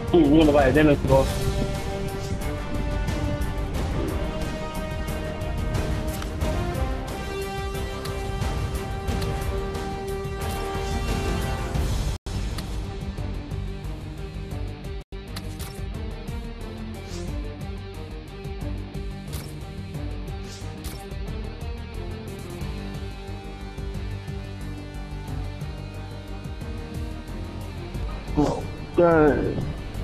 Uno va, denle dos. Done.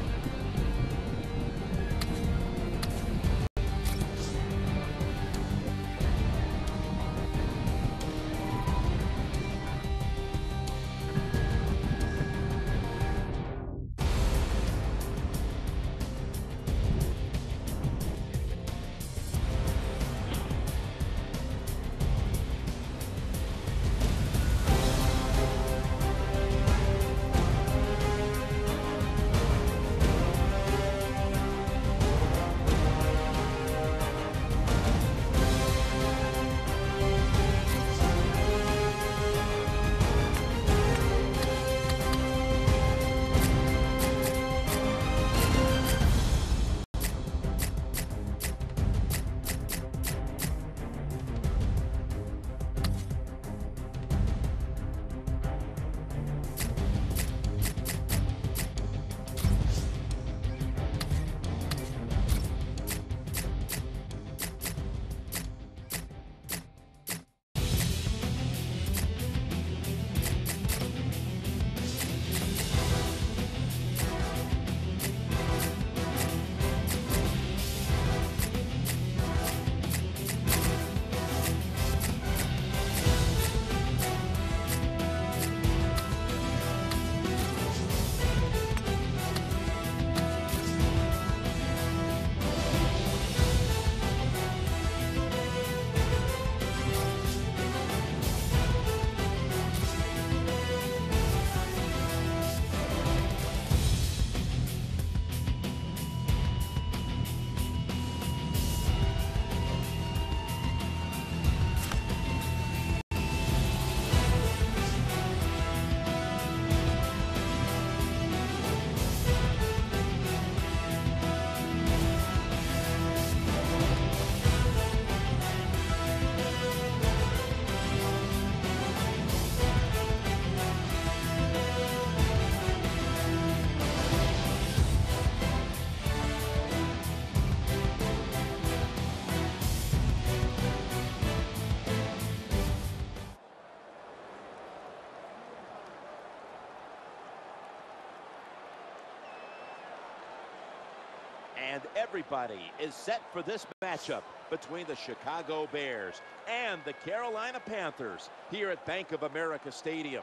And everybody is set for this matchup between the Chicago Bears and the Carolina Panthers here at Bank of America Stadium.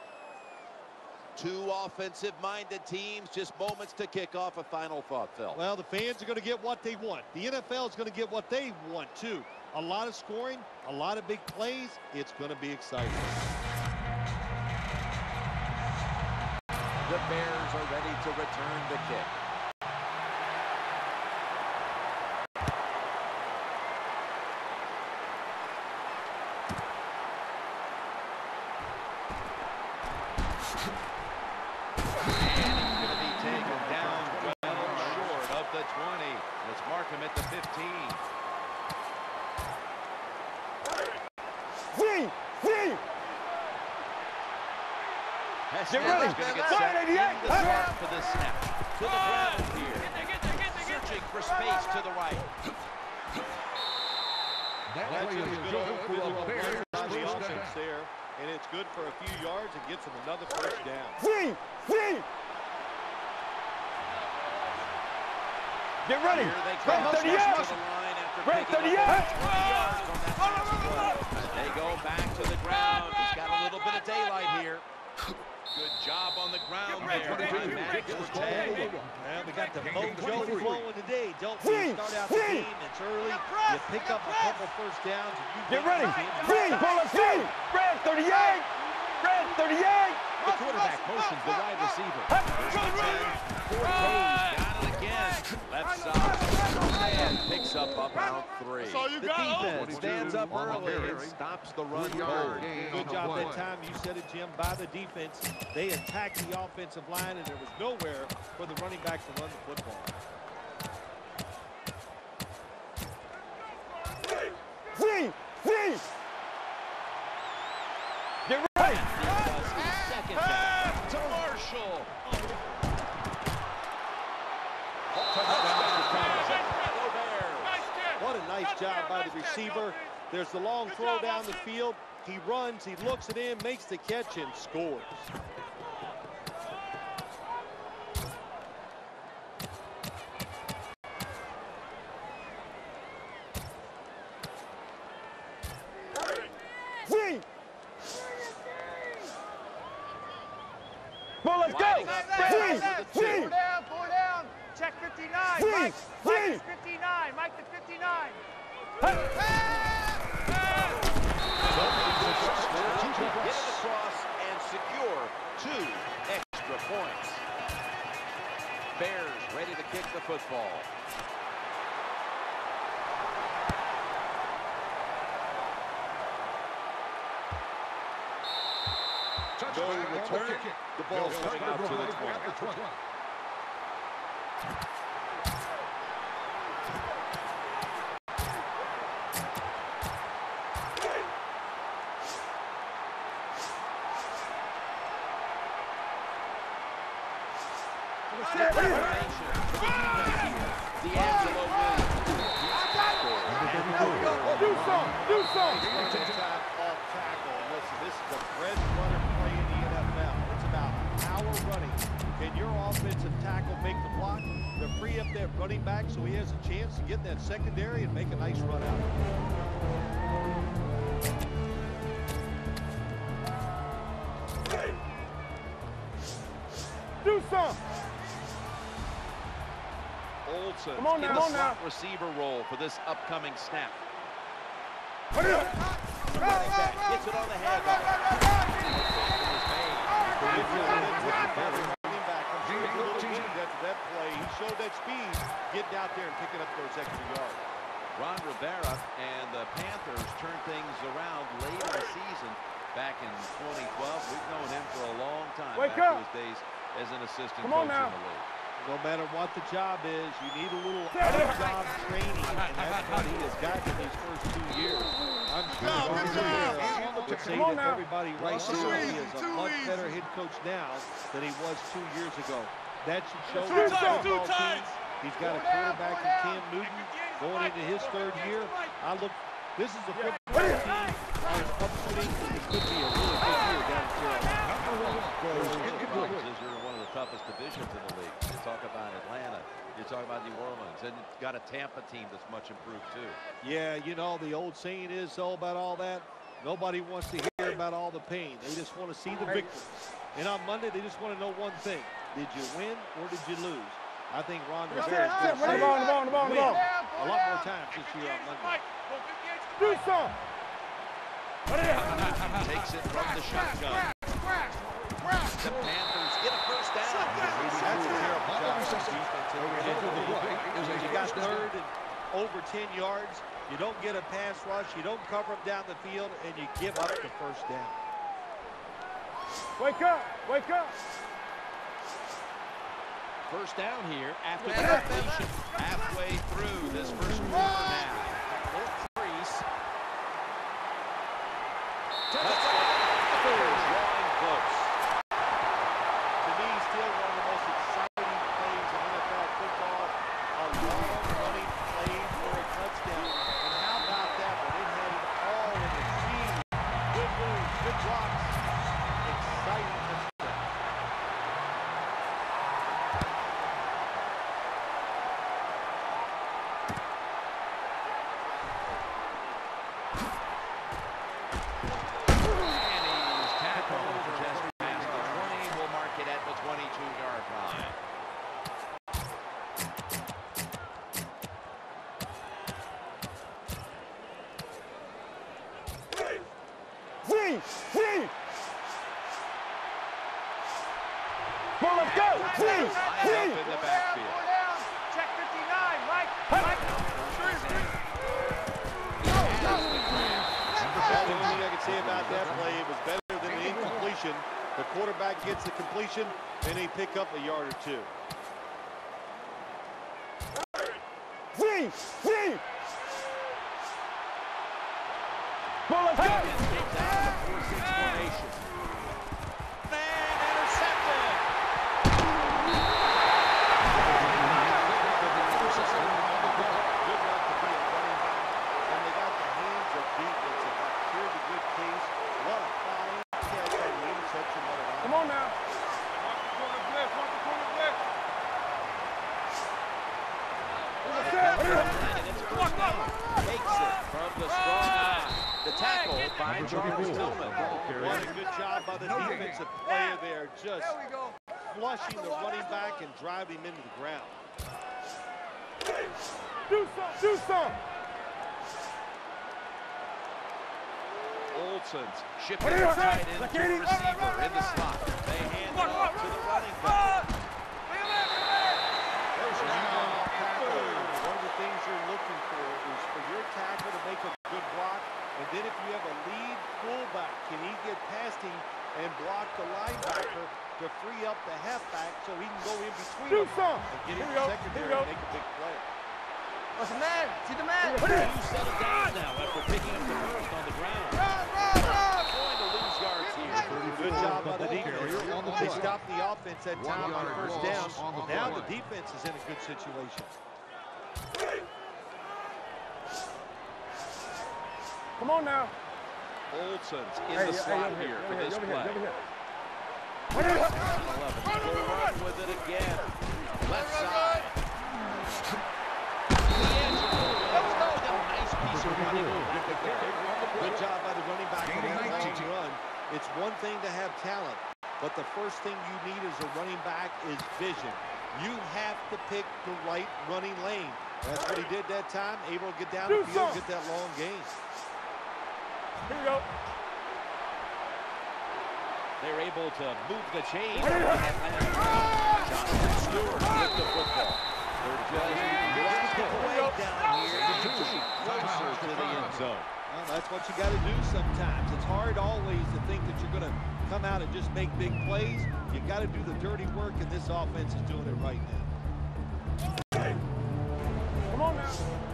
Two offensive-minded teams, just moments to kick off. A final thought, Phil. Well, the fans are going to get what they want. The NFL is going to get what they want, too. A lot of scoring, a lot of big plays. It's going to be exciting. The Bears are ready to return the kick. At the 15. Get ready. For this snap. To the ground here. Searching for space to the right. That's good for the Bears on the offense there, and it's good for a few yards and gets them another first down. Get ready. Red 38. Red 38. They go back to the ground. He's got a little bit of daylight here. Good job on the ground there. Well, we got the mojo flowing today. Don't we start out the game? It's early. You pick up a couple first downs. And you get ready. Red 38. Red 38. The quarterback motions the wide receiver. Got it again. Left side. And picks up up about 3. That's all you The got. defense stands up early and stops the run cold. Good job that time. You said it, Jim, by the defense. They attacked the offensive line, and there was nowhere for the running back to run the football. Free! Get ready! Second down to Marshall. What a nice job by the receiver. There's the long throw down the field. He runs, he looks it in, makes the catch, and scores. Free! Well, let's go! Free! Four down. Check 59. Free! Mike Free! is 59. Mike to 59. Get it across and secure 2 extra points. Bears ready to kick the football. No return. The ball's coming out to the 20. D'Angelo Williams. Do some! Off tackle. Listen, this is a bread and butter play in the NFL. It's about power running. Can your offensive tackle make the block to free up that running back so he has a chance to get in that secondary and make a nice run out? Do some! Olsen Come on in now, the come on slot now. receiver role for this upcoming snap. Hurry up! Running back gets it on the handoff. After that play, he showed that speed, getting out there and picking up those extra yards. Ron Rivera and the Panthers turned things around late in the season back in 2012. We've known him for a long time. Wake back up. to his days as an assistant Come coach on now. in the league. No matter what the job is, you need a little on-job training, and that's what he has gotten in these first 2 years. I'm sure Ron Rivera would say Come on that now. everybody right now he is a much better head coach now than he was 2 years ago. That should show Two the times, football team. He's got a quarterback in Cam Newton going into his 3rd year. This is a football team on its upswing. It could be a really good year down in Carolina. You're in one of the toughest divisions in the league. You talk about Atlanta. You talk about New Orleans. And you've got a Tampa team that's much improved, too. Yeah, you know, the old saying is all about all that. Nobody wants to hear about all the pain. They just want to see the victories. And on Monday, they just want to know one thing. Did you win or did you lose? I think Ron Rivera is going to say The ball. win a lot more times this year on Monday. Do some! Takes it from the shotgun. The Panthers get a first down. That's a terrible job by defense. You got 3rd and over 10 yards. You don't get a pass rush. You don't cover them down the field, and you give up the first down. Wake up! Wake up! First down here after the completion. Halfway through this first quarter now. Increase. Drawing close. To me, still one of the most exciting plays in NFL football. A long running play for a touchdown. And how about that when it had it all in the team? Good moves, good blocks. Exciting touchdown. quarterback gets the completion, and they pick up a yard or two. Ball, let's go. Takes out the 4-6 formation. Man, intercepted. Good enough to be a running back, and they got the hands of defense. If that cleared a good case, what a fine catch on the interception. Come on now. Watch the corner blitz. Watch the corner blitz. Takes it from the strong eye. The tackle by Charles Tillman. What a good job by the defensive player there, just flushing the running back and driving him into the ground. Do some. Olsen's shifting the tight end to the receiver in the slot. They hand it off to the running back. One of the things you're looking for is for your tackle to make a good block, and then if you have a lead fullback, can he get past him and block the linebacker to free up the halfback so he can go in between Do them some. and get Here in we the go. secondary Here we and go. make a big play. What's the man? See the man? You settle down now after picking up the first on the ground. Going to lose yards here. Good job by the defense. They stopped the offense that time on first down. Now the defense is in a good situation. Come on now. Olsen's in the slot here for this play. 11. Will run with it again. Left side. Nice piece of running. Good job by the running back on that long run. It's one thing to have talent, but the first thing you need as a running back is vision. You have to pick the right running lane. That's what he did that time, able to get down the field and get that long gain. Here we go. They're able to move the chain. Jonathan Stewart with the football. They're just way down here, closer to the end zone. Well, that's what you got to do sometimes. It's hard always to think that you're going to come out and just make big plays. You got to do the dirty work, and this offense is doing it right now. Come on now.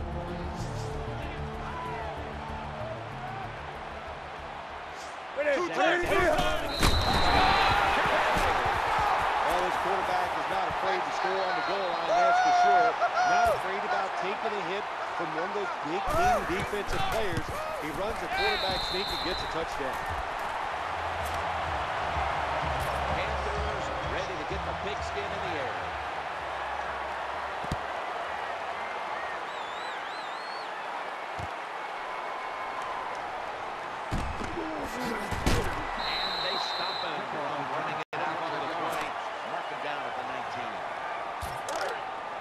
Well, this quarterback is not afraid to score on the goal line, that's for sure. Not afraid about taking a hit from one of those big, mean defensive players. He runs a quarterback sneak and gets a touchdown. Panthers ready to get the pigskin in the air. And they stop him from running it out to the 20. Mark him down at the 19.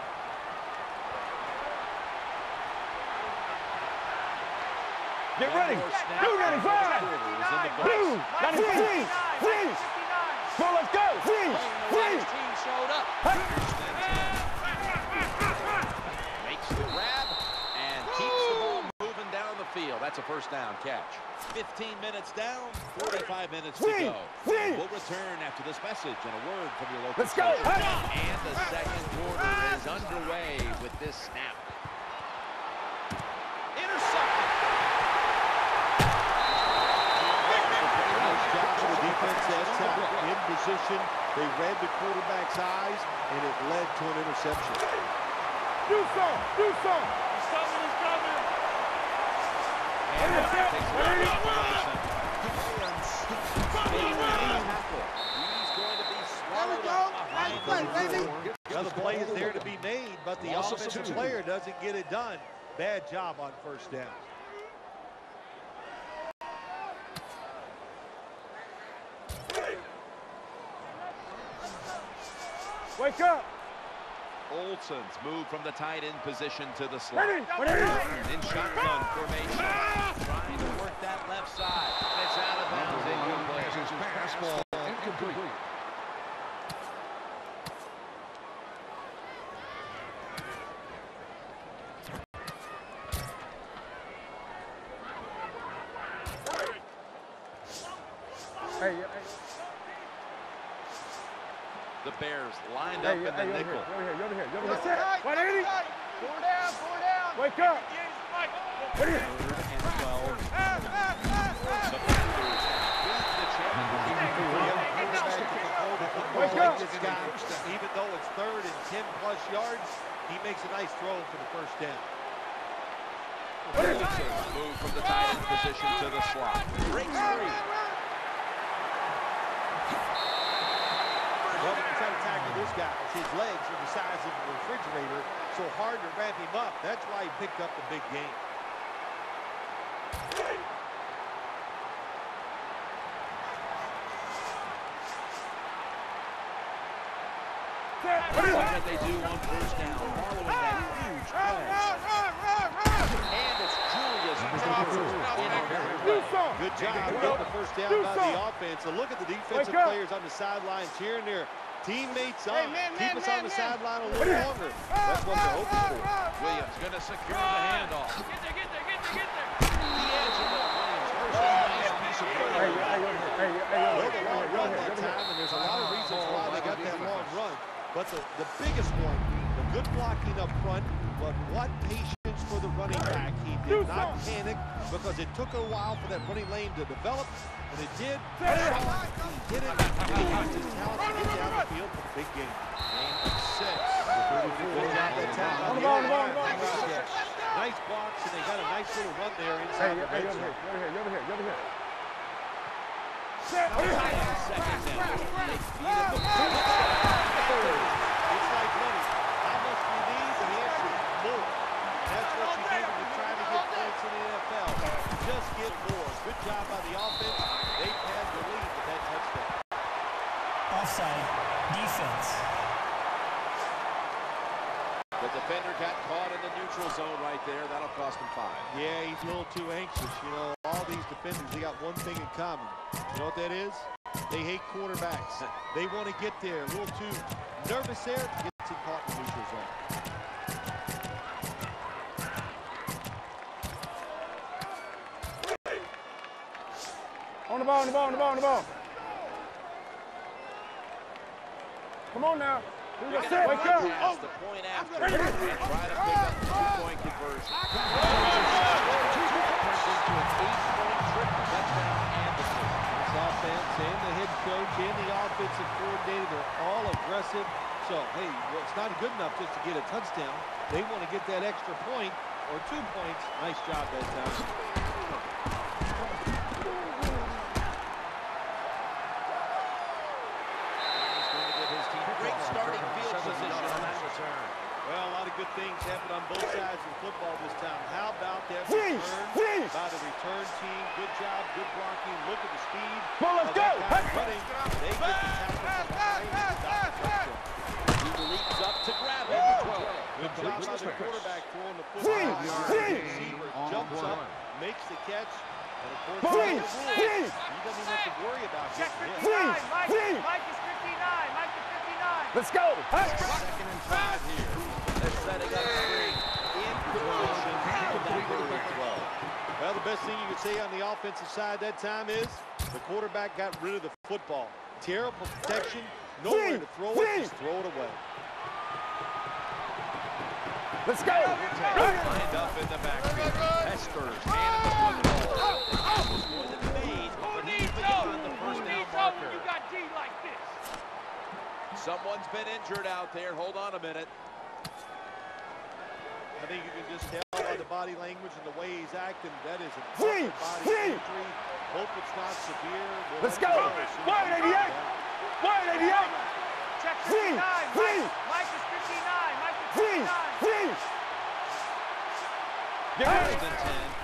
Get ready. Blue 95. Blue 93. Freeze. Ball, let's go. Freeze. Freeze. Team showed up. Makes the grab and keeps the ball moving down the field. That's a first down catch. 15 minutes down, 45 minutes to go. We'll return after this message and a word from your local station. And the second quarter is underway with this snap. Intercepted. Nice job for the defense that time. In position, they read the quarterback's eyes, and it led to an interception. Do some. He's going to be swallowed up behind the Well, the play is there to be made, but the offensive player doesn't get it done. Bad job on first down. Wake up. Olsen's move from the tight end position to the slot. Ready. In shotgun formation. Trying to work that left side. And it's out of bounds. Incomplete. Incomplete. Hey. The Bears lined up in the nickel. You over here. That's it. 180. Four down. Wake up. Third and 12. The Panthers lead the championship. Even though it's third and 10-plus yards, he makes a nice throw for the first down. Move from the tight end position to the slot. Breaks free. Well, you try to tackle this guy. His legs are the size of a refrigerator, so hard to wrap him up. That's why he picked up the big game. What did they do on first down following that huge play? And it's Julius Peppers in a very well. Good job getting the first down by the offense. So look at the defensive players on the sidelines cheering their teammates on. Keep us on the sideline a little longer. That's what they're hoping for. Williams going to secure the handoff. D'Angelo Williams, first nice piece of play. Well, they long run that time, and there's a lot of reasons why they got that long run. But the biggest one, the good blocking up front, but what patience for the running back. He did not panic because it took a while for that running lane to develop, and it did. He did it. He used his talent to get down the field for the big game. Game of 6. Good job that time. On the ball. Nice blocks, and they got a nice little run there inside the red zone. You over here. Second down. They feed him It's like money. How much do you need? The answer is more. That's what you do when you're trying to get points in the NFL. Just get more. Good job by the offense. They had the lead with that touchdown. Offside. Defense. The defender got caught in the neutral zone right there. That'll cost him 5. Yeah, he's a little too anxious. You know, all these defenders, they got one thing in common. You know what that is? They hate quarterbacks. They want to get there. A little too nervous there to get caught in the neutral zone. On the ball. Come on now. Wake up. Pass the point after and try to pick up the 2-point conversion. Turns into an 8-point triple touchdown and the two. This offense and the head coach and the offensive coordinator, they're all aggressive. So, hey, well, it's not good enough just to get a touchdown. They want to get that extra point or 2 points. Nice job that time. Starting field position on that return. Well, a lot of good things happened on both sides of football this time. How about that return by the return team? Good job, good blocking. Look at the speed. Come on, let's go. Running. They get the tackle. He leaps up to grab it. Good job by the quarterback throwing the football. The receiver jumps up, makes the catch. And of course, he doesn't even have to worry about getting hit. Mike is 59. Let's go. Second and 5 here. They're setting up screen in position for that third throw. Well, the best thing you could say on the offensive side that time is the quarterback got rid of the football. Terrible protection, nowhere to throw it, just throw it away. Let's go. Lined up in the backfield. Heskers handed the football. The pass was more than made, but he's beyond the first down marker. You got D like this. Someone's been injured out there. Hold on a minute. I think you can just tell by the body language and the way he's acting, that is a body injury. Hope it's not severe. Let's go. 188. Check 59. Mike is 59. Mike is 59. First and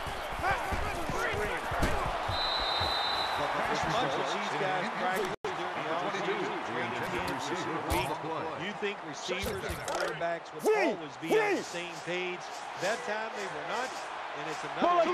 10. As much as these guys practice during the offseason, you think receivers and quarterbacks would always be on the same page. That time they were not, and it's another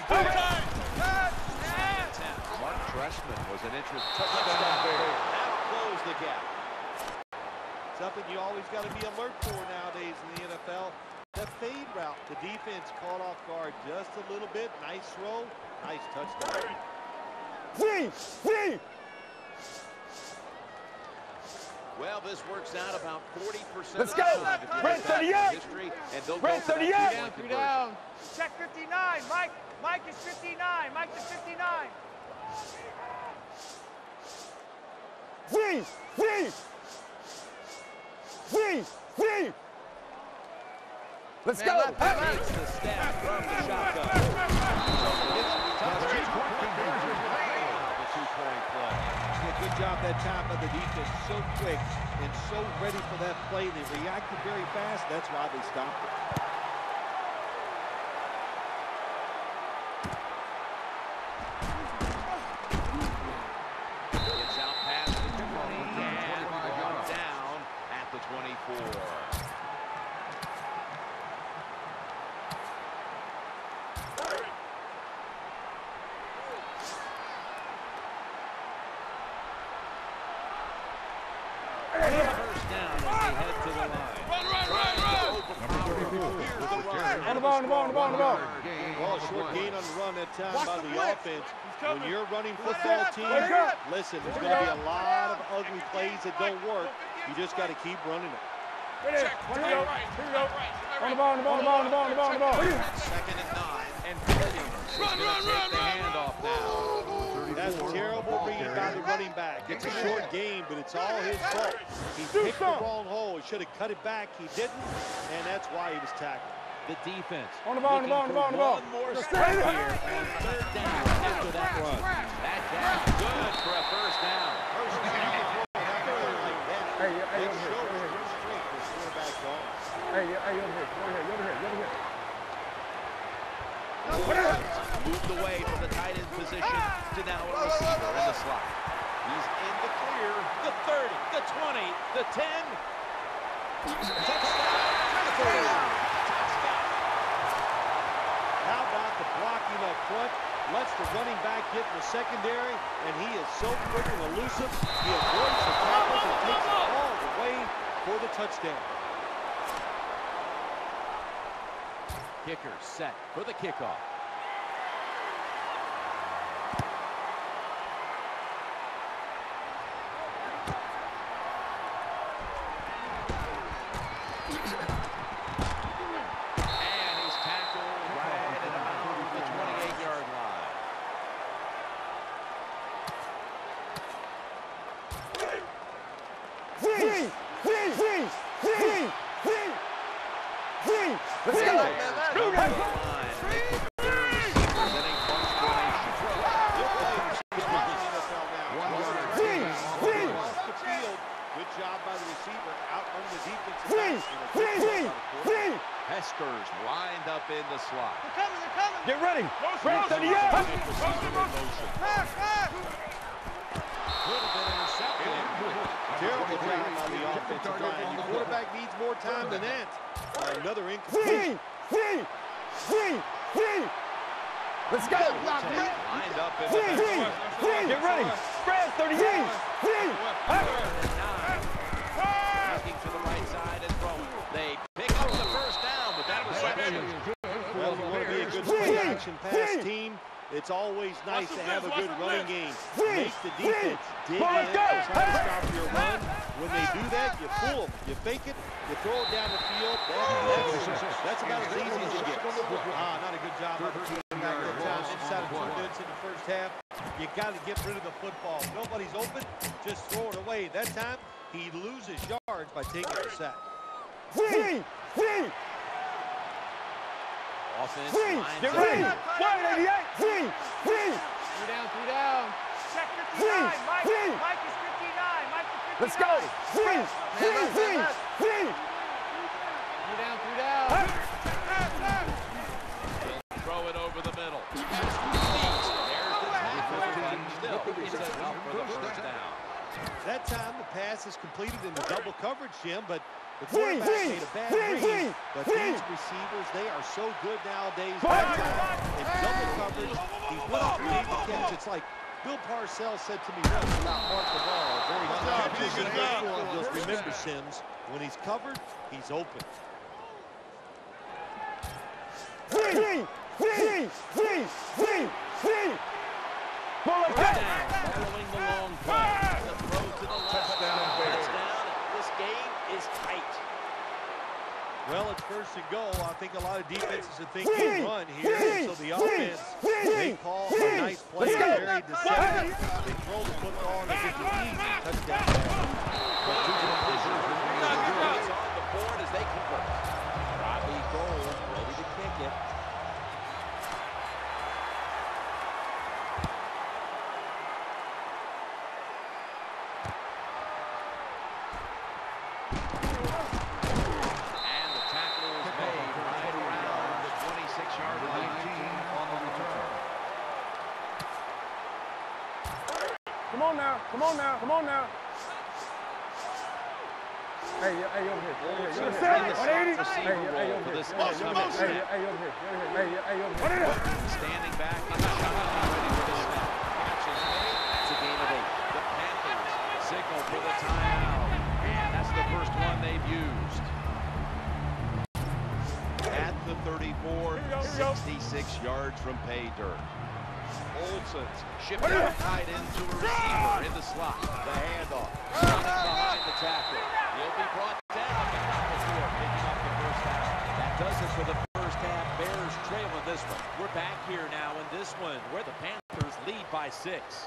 Mark Trestman was an interesting touchdown there. That'll close the gap. Something you always got to be alert for nowadays in the NFL. The fade route. The defense caught off guard just a little bit. Nice throw. Nice touchdown. Well, this works out about 40% Let's of go. the time. If you Red look back 30 at up. history, and they'll Red go for 30 that up. two-point Three conversion. down. Check 59. Mike. Mike is 59. Mike is 59. Freeze! Freeze! Freeze! Freeze! Let's go! Takes the snap from the shotgun. The two-point play. Good job that time by the defense. So quick and so ready for that play. They reacted very fast. That's why they stopped it. It's out past the 20 and brought down at the 24. First down as they head to the line. On the ball, on the ball, on the ball, on the ball. Well, short gain on the run that time Watch by the the blitz. offense. He's When covered. you're running football team, listen, there's going to be a lot of ugly plays that don't work. You just got to keep running it. Here we go. Here we go. On the ball, on the ball, on the ball, on the ball, on the ball, on the ball. Second and 9, and Williams is going to take the handoff now. That's a terrible read by the running back. It's a short game, but it's all his fault. He picked the wrong hole. He should have cut it back. He didn't, and that's why he was tackled. The defense On the ball, on the ball, on the ball, on the ball. one more Let's step go. here on third down after that run. That gap good for a first down. Hey, hey, over here, over here. Hey, hey, over here, over here, over here, over here. Moved away from the tight end position to now a receiver in the slot. He's in the clear. The 30, the 20, the 10. Touchdown. The 30. How about the blocking up front? Lets the running back get in the secondary, and he is so quick and elusive. He avoids the tackles and takes it all the way for the touchdown. Kicker set for the kickoff. And he's tackled right at about the 28-yard line. Freeze! Freeze! Freeze! Freeze! Freeze! Freeze! Let's go! Good job by the receiver, outrunning the defensive Freeze! Freeze! Freeze! Heskers lined up in the slot. They're coming. They're coming. Get ready! Red 30 up! Pass, pass. Could have been intercepted. Terrible job by the offensive line. Your quarterback needs more time than that. Another incomplete. Freeze! Freeze! Freeze! Freeze! Let's go! Lined up in the Freeze! back. Freeze! Get ready! Red 38! Freeze! Looking to the right side and throwing. They pick up the first down, but that reception. Well, if you want to be a good play-action pass team, it's always nice to have a good running game. Make the defense dig in, try to stop your run. When they do that, you fool them. You fake it, you throw it down the field. That's about as easy as it gets. Not a good job by the team. Inside of 2 minutes in the first half, you got to get rid of the football. Nobody's open, just throw it away. That time, he loses yards by taking the sack. Freeze! Freeze! Offense Freeze! lines Get up. ready! 188! Freeze! Freeze! Three down. Check 59. Freeze! Mike. Freeze! Mike is 59. Mike is 59. Let's go! Freeze! Freeze! Freeze! Freeze! Three down. Throw it over the middle. There's the tackle. Still, it's enough for the first down. That time, the pass is completed in the double coverage, Jim, but the Freeze! quarterback made a bad Freeze! read. But Freeze! these receivers, they are so good nowadays. That time, in double coverage, he went off made the catch. It's like Bill Parcells said to me once about Mark the ball. Very good job. Just remember, Sims, when he's covered, he's open. Freeze! Freeze! Freeze! Freeze! Freeze! Ball like that! Following the long play. The throw to the left. Touchdown. Well, it's first and goal. I think a lot of defenses are thinking run here. And so the offense, they call a nice play, very deceptive. They throw the football and they get the easy touchdown. But two It's on the board as they convert. Robbie Gould ready to kick it. Come on now, come on now, come on now. Hey, hey, over here. Over here. Standing back in the shot, ready for the snap. Catch is made. That's a gain of 8. The Panthers signal for the timeout, and that's the first one they've used. At the 34, 66 yards from pay dirt. Olsen's shifting tight into a receiver in the slot. The handoff. Running behind the tackle. He'll be brought down before picking up the first half. That does it for the first half. Bears trailing this one. We're back here now in this one where the Panthers lead by 6.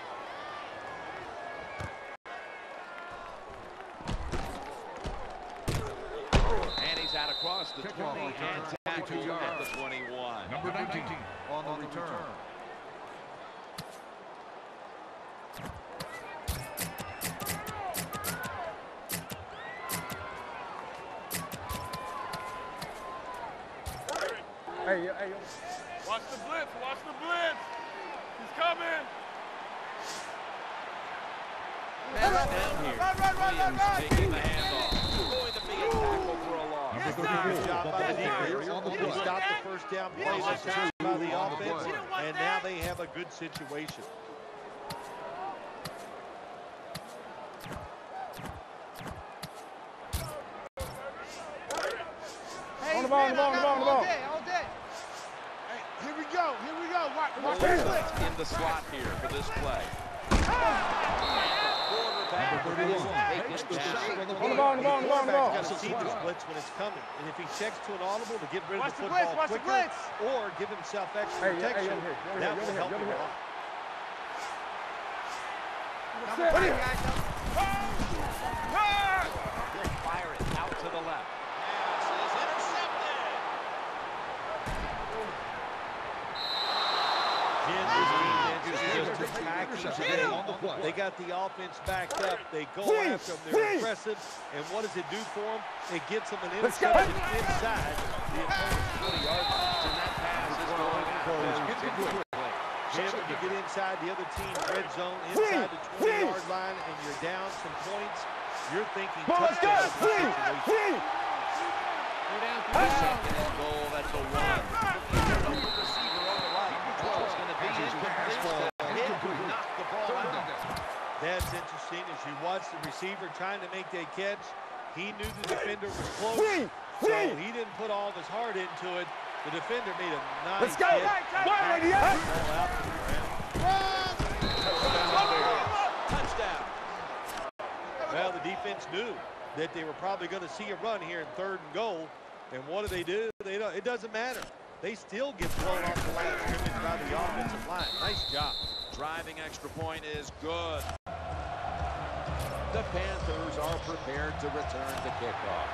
And he's out across the 20 and tackled at the 21. Number 19 on the return. Hey, hey, Watch the blitz. Watch the blitz. He's coming. Down here. Williams taking the handoff. Going to be a tackle for a loss. Good job by the defense. They stopped the first down play this time by the offense, and now they have a good situation. on the ball, on the ball, on the ball, on the ball. All day. Hey, here we go. Here we go. Watch Olsen's in the slot here for this play. Quarterback On the ball, on the ball, on the ball, on the ball. Got to see this blitz when it's coming, and if he checks to an audible to get rid of Watch the the football blitz, watch the quicker, blitz. or give himself extra Hey, protection, over here, over that here, will help over him here. a lot. He'll fire it out to the left. Pass is intercepted. They got the offense backed up. They go after them. They're aggressive. And what does it do for them? It gets them an interception inside the opponent's 20-yard line. And that pass is going in. Jim, you get inside the other team's red zone, inside the 20-yard line, and you're down some points, you're thinking touchdown. Second and goal, that's a 1. Receiver on the right. It's going to be incomplete. Hit, knock the ball out. That's interesting. As you watch the receiver trying to make that catch, he knew the defender was close, so he didn't put all of his heart into it. The defender made a nice hit. Touchdown. Well, the defense knew that they were probably going to see a run here in 3rd and goal. And what do? It doesn't matter. They still get blown off the line of scrimmage by the offensive line. Nice job. Driving extra point is good. The Panthers are prepared to return the kickoff.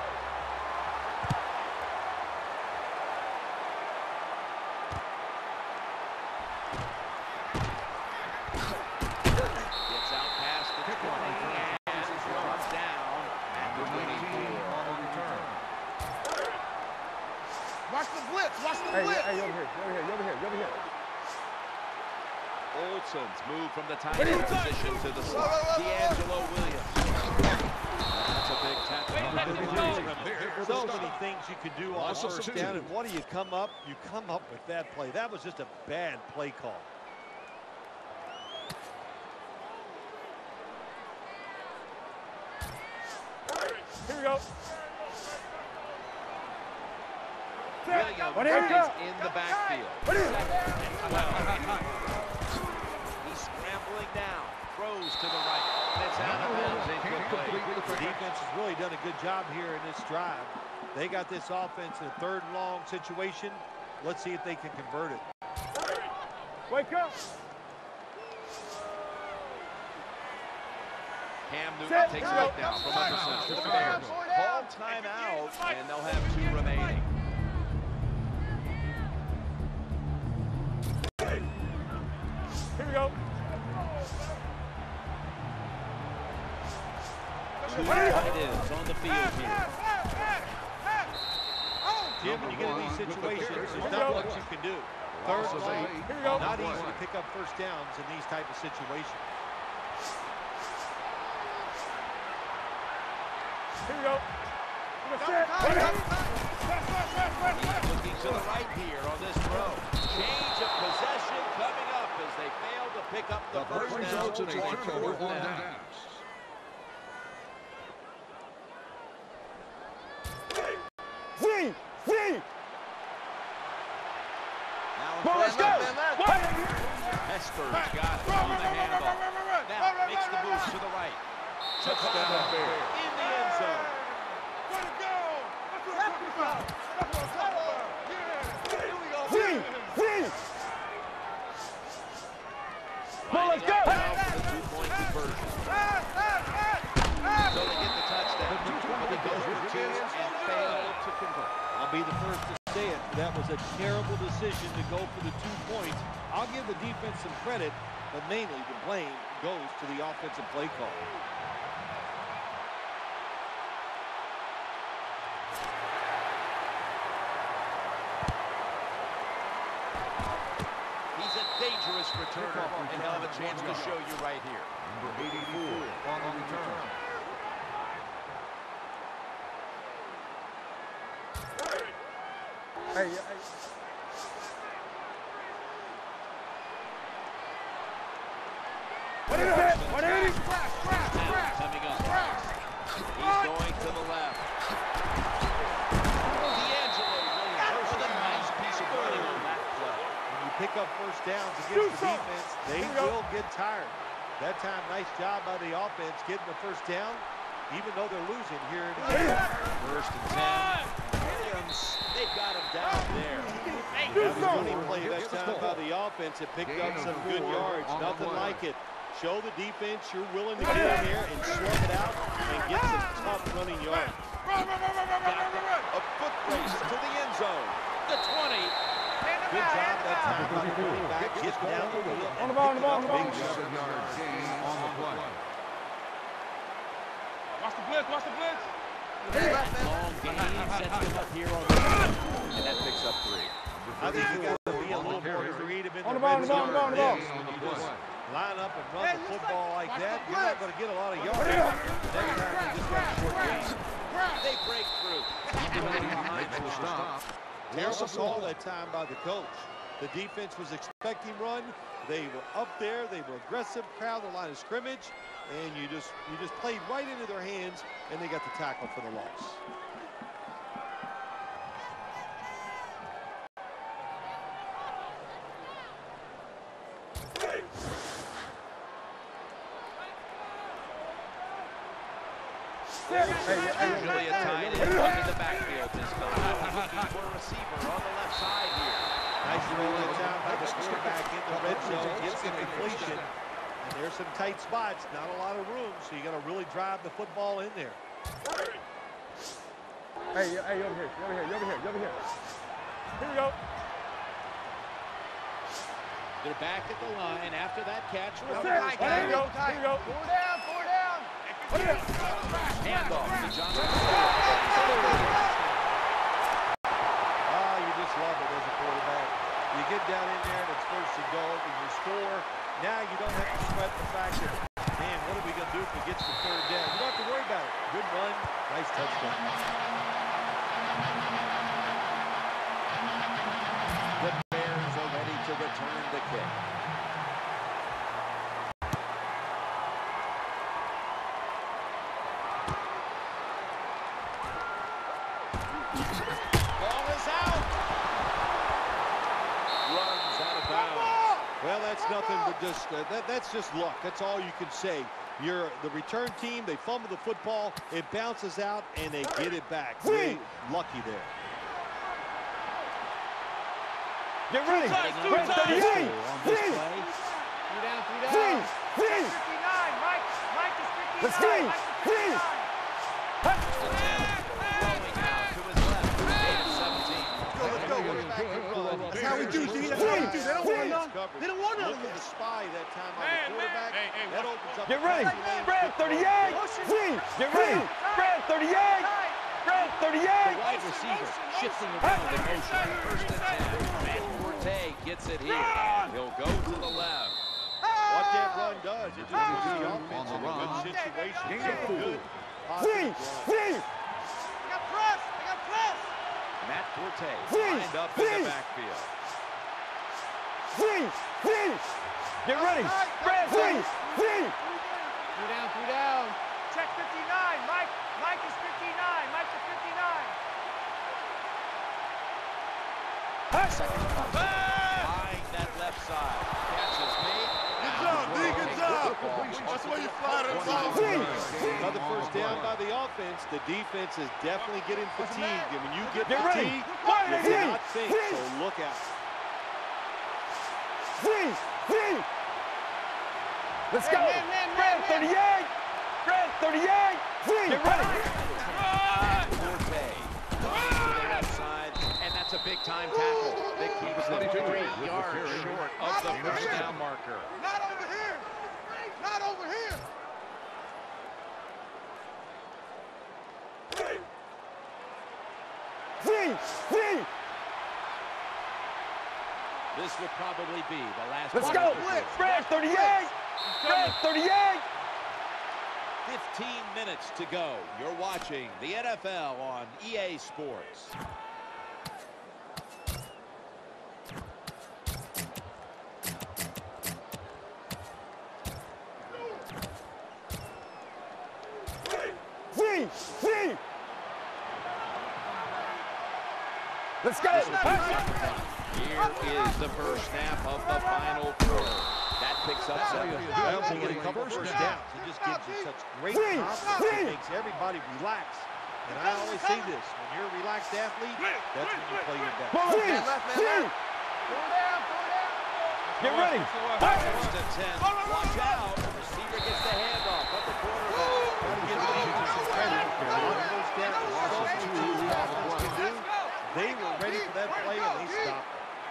Gets out past the 20 and is brought down at the 24. on the return. Watch the blitz. Watch the Hey, blitz. hey, over here, over here, over here, over here. Olsen's move from the tight end position to the slot. D'Angelo Williams. That's a big tackle. So many things you could do on first down, and what do you come up? You come up with that play. That was just a bad play call. Here we go. Williams is in the backfield. Second and 12. He's scrambling down. Throws to the right. And it's out of bounds. Incomplete. The defense has really done a good job here in this drive. They got this offense in a 3rd and long situation. Let's see if they can convert it. Wake up. Cam Newton takes it right down from under center. The Bears call timeout, and they'll have 2 remaining. Here we go. It is on the field here. Jim, when you get in these situations, there's not much you can do. 3rd and long, Here we go. not easy to pick up first downs in these type of situations. Here we go. He's looking to the right here on this throw. Change of possession coming up as they fail to pick up the first down on 4th down. Let's go. Hesper's got it on the handoff. Now makes the move to the right. Touchdown Bears in the end zone. Let's go. For the 2-point conversion. So they get the touchdown. But they go for 2 and fail to convert. I'll be the first to say it. That was a terrible decision to go for the 2 points. I'll give the defense some credit, but mainly the blame goes to the offensive play call. He's a dangerous returner, and he'll have a chance to show you right here. Number 84 on the return. Hey. What is it? What is it? Coming up. He's going to the left. D'Angelo Williams with a nice piece of running on that play. When you pick up first downs against the defense, they will get tired. That time, nice job by the offense getting the first down, even though they're losing here in the game. 1st and 10. Williams, they've got him down there. That was a running play that time by the offense. It picked up some good yards. Nothing like it. Show the defense you're willing to get in there and slug it out and get some tough running yards. A foot race to the end zone. The 20. Good job that time by the running back. Get down the field. On the ball, on the ball, on the ball. Big yard. 7-yard gain on the play. Watch the blitz, watch the blitz. Long gain sets him up here on the field, and that picks up 3. I think you got to be a little more creative in On the the ball, red on the ball, zone. on the ball. When you just line up and run the football like that, you're not going to get a lot of yards. Next time you just got a short gain. They break through. Terrible call that time by the coach. The defense was expecting run. They were up there. They were aggressive, crowd the line of scrimmage, and you just played right into their hands, and they got the tackle for the loss. Usually a tight end in the backfield this time. Looking for a receiver on the left side here. Nice throw that time by the quarterback in the red zone. Gets the completion. And there's some tight spots. Not a lot of room, so you got to really drive the football in there. Hey, you over here. You over here. You over here. You over here. Here we go. They're back at the line after that catch. Here we go. Here we go. Four down, four down. Handoff to Johnson. You just love it as a quarterback. You get down in there and it's first and goal and you score. Now you don't have to sweat the fact that, man, what are we going to do if it gets to 3rd down? You don't have to worry about it. Good run. Nice touchdown. The Bears are ready to return the kick. Ball is out. Runs out of bounds. Well, that's nothing but just that's just luck. That's all you can say. You're the return team. They fumble the football. It bounces out, and they get it back. Really lucky there. Get ready. Two times. Three down, three down. 59, Mike. Mike is 59. Let's go. Mike is 59. Throwing out to his left. Gain of 17. Let's go. That's how we do, D. That's how we do. They don't want none. They don't want none of Look at the this. spy that time on the quarterback. That opens up. Get ready. Brad, 38. Get ready. Brad, 38. Brad, 38. The wide receiver shifting around in motion. First and 10. Matt Forte gets it here. He'll go to the left. What that run does, it just puts the offense in a good situation. Good. Three. I got press. I got press. Matt Forte lined up in the backfield. Get ready. Brad, three. Three down. Check 59. Mike. Mike is 59. Mike is 59. Eyeing that left side. Catch is made. Good job, D. Good job. That's why you fly to the ball. Another first down by the offense. The defense is definitely getting fatigued. And when you get ready. fatigued, you cannot think, so look out. Let's go. Brad, 38. Brad, 38. Get ready. Forte to the left side, and that's a big-time tackle that keeps them 3 yards short of the first down marker. Not over here. Not over here. Three. This would probably be the last. Let's one go. of the quarter. Brad, 38. Brad, 38. 15 minutes to go. You're watching the NFL on EA Sports. Three. Let's go. Here is the first snap of the final quarter. That picks up 7. Well, to get a couple first downs, it just gives you such great confidence. It makes everybody relax. And I always say this, when you're a relaxed athlete, that's when you play your best. Get ready. First and 10. Watch out. The receiver gets the handoff of the quarterback. Gotta give the defense some credit. On those downs, the offense can do. They were ready for that play, and they stopped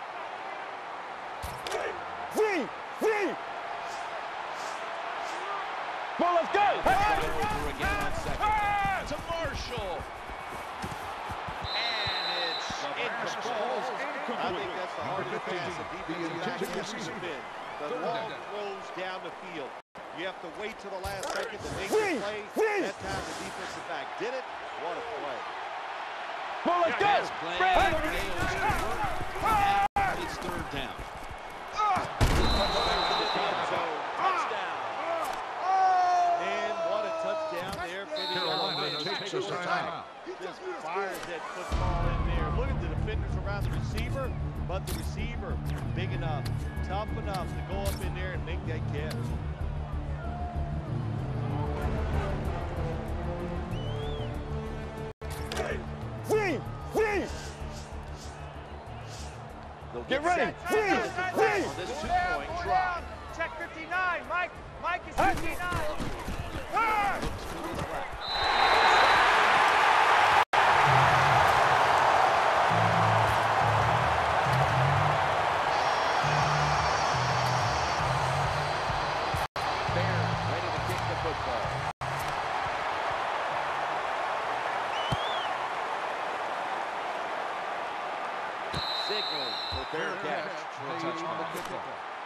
it. Three. Well, let's go. Over again on second. To Marshall. And it's incomplete. I think that's the hardest pass a defensive back has to defend. The long throws down the field. You have to wait till the last second to make the play. That time the defensive back did it. What a play. Well, let's go. Pass play nails to work. It's third down. Touchdown. And what a touchdown there for the Carolina takes a timeout. Just fires that football in there. Look at the defenders around the receiver, but the receiver big enough, tough enough to go up in there and make that catch. Three. Get ready. Three. On this 2-point drive. Check 59. Mike. Mike is 59. Bears ready to kick the football. Signal for fair catch. Touchdown.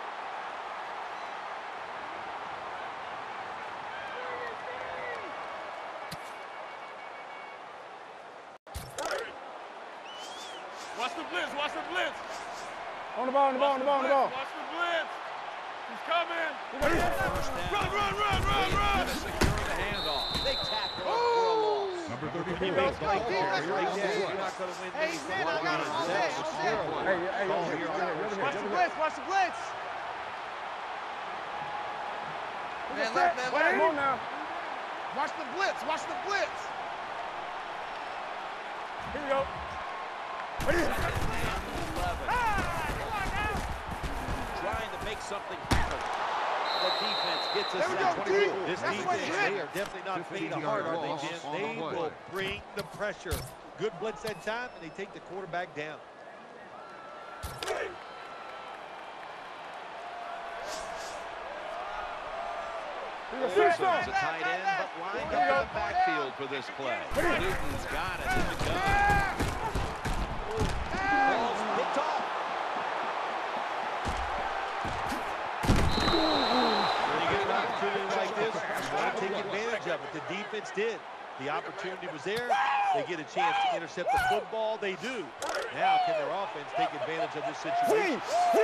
Watch the blitz. Watch the blitz. On the ball. Watch the blitz. He's coming. First down. Run. To secure the handoff. They tackle for a loss. Number 33. You're not going to win these. Hey, man, I got him all day. Hey, Watch the blitz. Watch the blitz. Man left, man left. Come on now. Watch the blitz. Watch the blitz. Here we go. Trying to make something happen. The defense gets us There we that go, 22. D. This That's what defense, you hit. they are definitely not faint of heart, are they, Jim? They will bring the pressure. Good blitz that time, and they take the quarterback down. Wilson's a tight end, but lined up in the backfield for this play. Newton's got it in the gun. Ball's picked off. When you get an opportunity like this, you want to take advantage of it. The defense did. The opportunity was there. They get a chance to intercept the football. They do. Now, can their offense take advantage of this situation?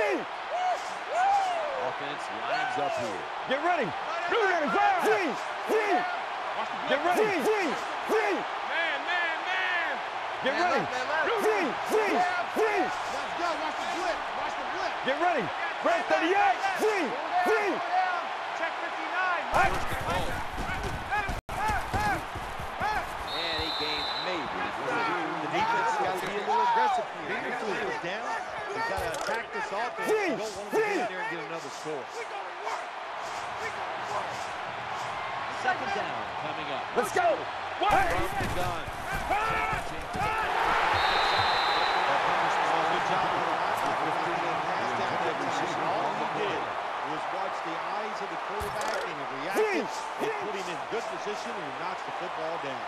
Offense lines up here. Get ready. Get ready. Get ready. Man. Get ready. Let's go. Watch the blitz. Watch the blitz. Get ready. Break 38. Check 59. Mike. And he gains maybe. The defense has got to be a little aggressive here. If it goes down, they've got to attack this offense. You don't want them to get in there and get another score. Second down coming up. Let's go. From the gun. Good job on the line. Pass down that position. All he did was watch the eyes of the quarterback, and he reacted. They put him in good position, and he knocks the football down.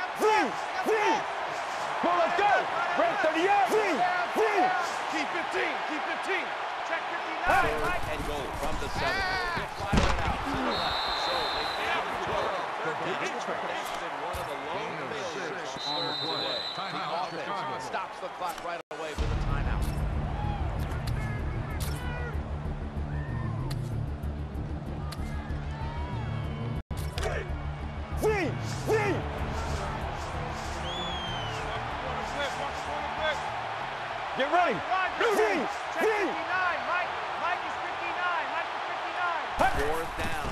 Come on, let's go. Break 38. Keep 15. Keep 15. Check 59. Third and goal from the 7. Fire it out to the left. So they failed to go. That's been one of the lone failures on third today. The offense stops the clock right away with a timeout. Get ready. Check 59. Mike is 59. Mike is 59. Fourth down.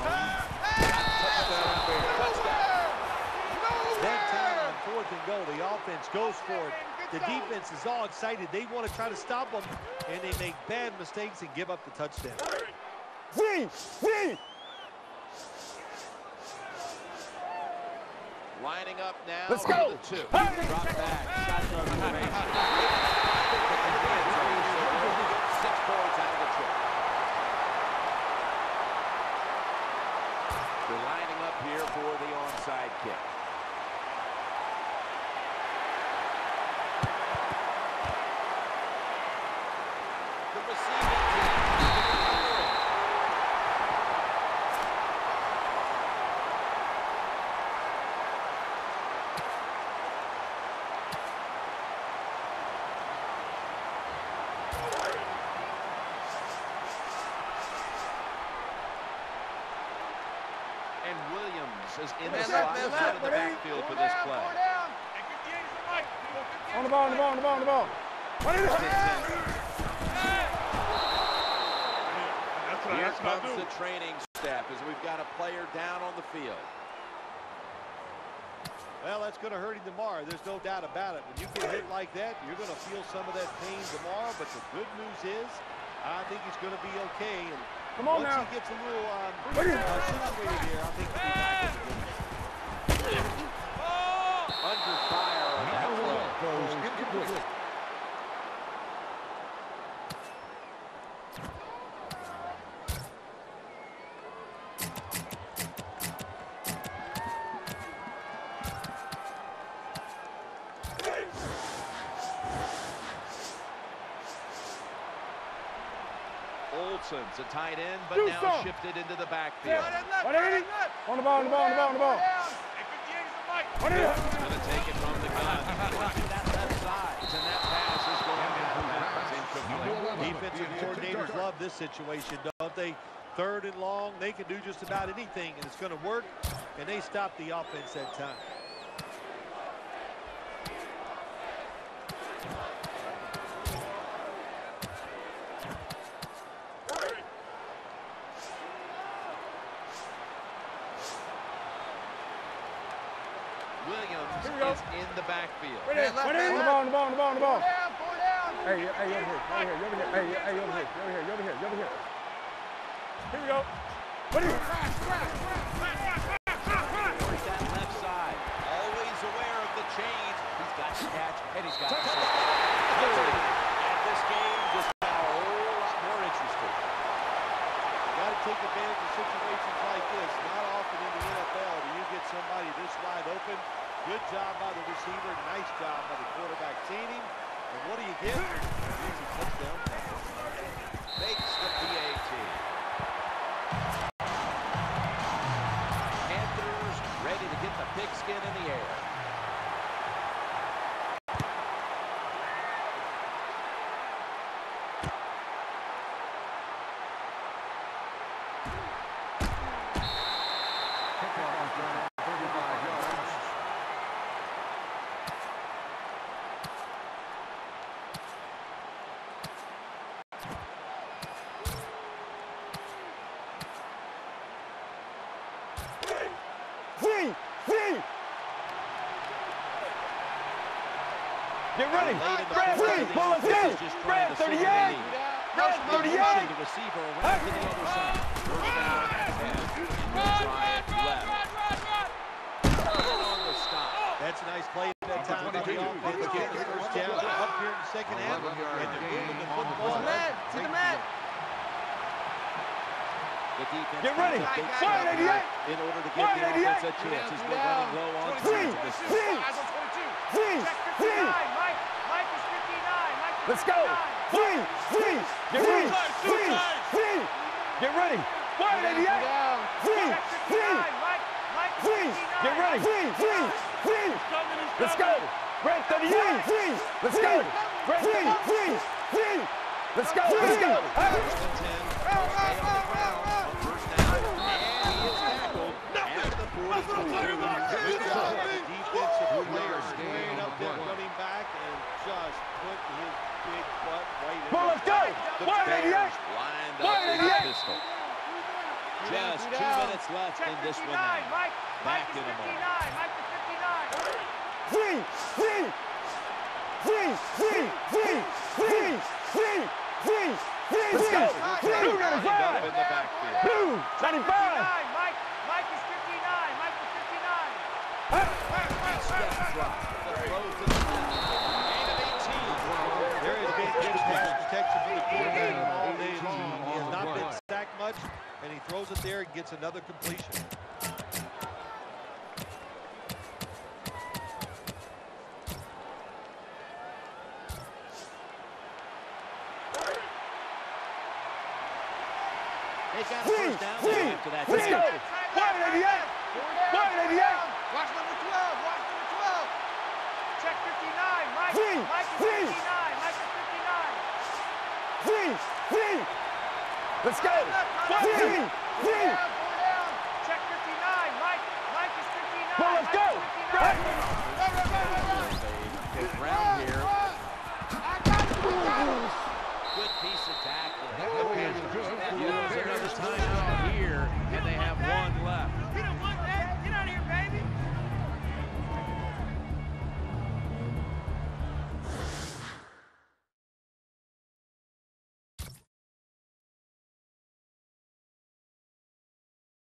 That time on 4th and goal, the offense goes for it. The defense is all excited. They want to try to stop them, and they make bad mistakes and give up the touchdown. Lining up now. Let's go. The 2. Drop back. Shotgun formation. 6 points out of the trip. They're lining up here for the onside kick. The receiving team. And Williams is in the slot in the backfield for this play. On the ball. Here comes the training staff as we've got a player down on the field. Well, that's going to hurt him tomorrow. There's no doubt about it. When you get hit like that, you're going to feel some of that pain tomorrow. But the good news is, I think he's going to be okay. And Come on once now. he gets a little situated here, I think he'll be back in the game. Under fire on that throw. Olsen's a tight end, but now shifted into the backfield. On the ball. Going to take it from the gun. That left side, and that pass is going to be incomplete. Defensive coordinators love this situation, don't they? 3rd and long, they can do just about anything, and it's going to work, and they stop the offense that time. is in the backfield. On the ball. Hey, over here. Hey, over here. Here we go. What are you? Towards that left side. Always aware of the change. He's got the catch, and he's got the And this game just got a whole lot more interesting. You got to take advantage of situations like this. Not often in the NFL do you get somebody this wide open. Good job by the receiver. Nice job by the quarterback seeing him. And what do you get? Easy touchdown pass. Makes the PAT. Panthers ready to get the pigskin in the air. Get ready. Brad, ball is good. Brad, 38. Brad, 38. The receiver around to the other side. First down and drive left. And on the stop. That's a nice play at that time. The offense getting the first down up here in the second half. And they're moving the football. To the mat. The defense Get ready. Fire 88. In order to give the offense a chance as we're running low on time. Mike is 59. Let's go. Get ready. Get ready. Fire 88. Get ready. Let's go. Brad, 38. Let's go. Brad, 3. Let's go. Let's go. Defensive player squaring up that running back and just put his big butt right in. Ball, let's go. 188. Lined up with the pistol. Just 2 minutes left in this one now. Back in a moment. Mike is 59. Let's go. Blue 95. Up in the backfield. Blue 95. Mike is 59. Mike is 59. Step drop. The throw to the left. Gain of 18. There has been good protection for the quarterback all day long. He has not been sacked much, and he throws it there and gets another completion. They got a first down after that. Let's go. 188. 188. Watch number 12. Check 59. Mike is 59. Mike is 59. Let's go. 3. Check 59. Mike is 59. Ball, let's go. Round here. Good piece of tackling. The Panthers use another timeout here, and they have one left.